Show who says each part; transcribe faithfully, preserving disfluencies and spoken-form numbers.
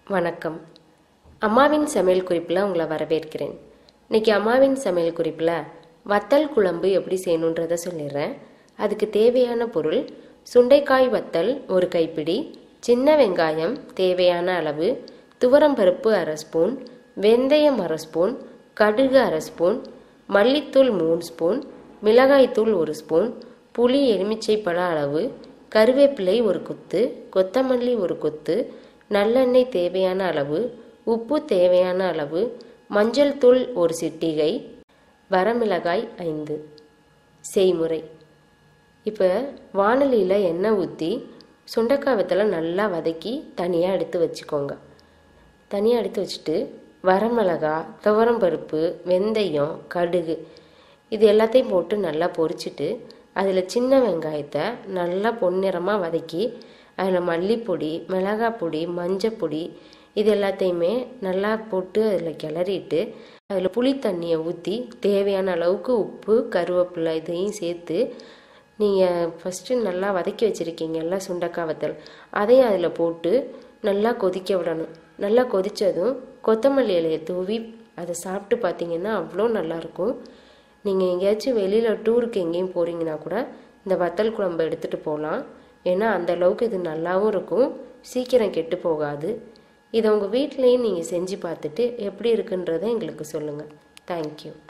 Speaker 1: வணக்கம். அம்மாவின் சமையல் குறிப்பில் உங்களை வரவேற்கிறேன். இன்னைக்கு அம்மாவின் சமையல் குறிப்பில் வத்தல் குழம்பு எப்படி செய்யணுன்றதை சொல்லிடுறேன். அதுக்கு தேவையான பொருள்: சுண்டைக்காய் வத்தல் ஒரு கைப்பிடி, சின்ன வெங்காயம் தேவையான அளவு, துவரம்பருப்பு அரை ஸ்பூன், வெந்தயம் அரை ஸ்பூன், கடுகு அரை ஸ்பூன், மல்லித்தூள் மூணு ஸ்பூன், மிளகாய்த்தூள் ஒரு ஸ்பூன், புளி எலுமிச்சை பழ அளவு, கருவேப்பிலை ஒரு கொத்து, கொத்தமல்லி ஒரு கொத்து, நல்லெண்ணெய் தேவையான அளவு, உப்பு தேவையான அளவு, மஞ்சள் தூள் ஒரு சிட்டிகை, வரமிளகாய் ஐந்து. செய்முறை: இப்போ வாணலியில் எண்ணெய் ஊற்றி சுண்டைக்காய் வத்தலை நல்லா வதக்கி தனியாக எடுத்து வச்சுக்கோங்க. தனியாக எடுத்து வச்சுட்டு வரமிளகாய், துவரம்பருப்பு, வெந்தயம், கடுகு இது எல்லாத்தையும் போட்டு நல்லா பொரிச்சிட்டு அதில் சின்ன வெங்காயத்தை நல்லா பொன்னிறமாக வதக்கி அதில் மல்லிப்பொடி, மிளகாய் பொடி, மஞ்சப்பொடி இது எல்லாத்தையுமே நல்லா போட்டு அதில் கிளறிட்டு அதில் புளி தண்ணியை ஊற்றி தேவையான அளவுக்கு உப்பு, கருவேப்பிலை இதையும் சேர்த்து நீங்கள் ஃபஸ்ட்டு நல்லா வதக்கி வச்சுருக்கீங்கல்ல சுண்டைக்காய் வத்தல், அதையும் அதில் போட்டு நல்லா கொதிக்க விடணும். நல்லா கொதித்ததும் கொத்தமல்லி இலையை தூவி அதை சாப்பிட்டு பார்த்தீங்கன்னா அவ்வளோ நல்லாயிருக்கும். நீங்கள் எங்கேயாச்சும் வெளியில் டூருக்கு எங்கேயும் போகிறீங்கன்னா கூட இந்த வத்தல் குழம்பு எடுத்துகிட்டு போகலாம். ஏன்னா அந்த அளவுக்கு இது நல்லாவும் இருக்கும், சீக்கிரம் கெட்டு போகாது. இதை உங்கள் வீட்லேயும் நீங்கள் செஞ்சு பார்த்துட்டு எப்படி இருக்குன்றதை எங்களுக்கு சொல்லுங்கள். தேங்க்யூ.